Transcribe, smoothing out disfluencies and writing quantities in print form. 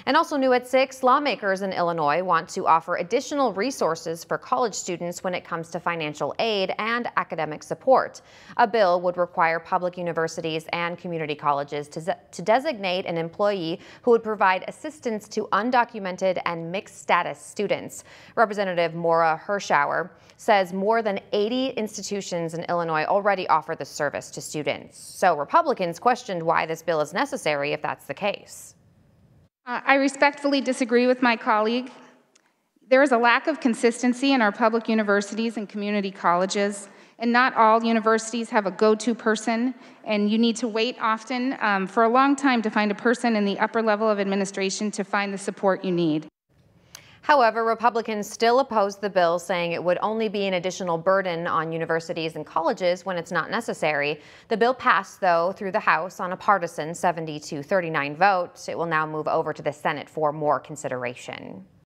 And also new at 6, lawmakers in Illinois want to offer additional resources for college students when it comes to financial aid and academic support. A bill would require public universities and community colleges to designate an employee who would provide assistance to undocumented and mixed status students. Representative Maura Hirschauer says more than 80 institutions in Illinois already offer the service to students. So Republicans questioned why this bill is necessary if that's the case. I respectfully disagree with my colleague. There is a lack of consistency in our public universities and community colleges, and not all universities have a go-to person, and you need to wait often for a long time to find a person in the upper level of administration to find the support you need. However, Republicans still oppose the bill, saying it would only be an additional burden on universities and colleges when it's not necessary. The bill passed, though, through the House on a partisan 70-39 vote. It will now move over to the Senate for more consideration.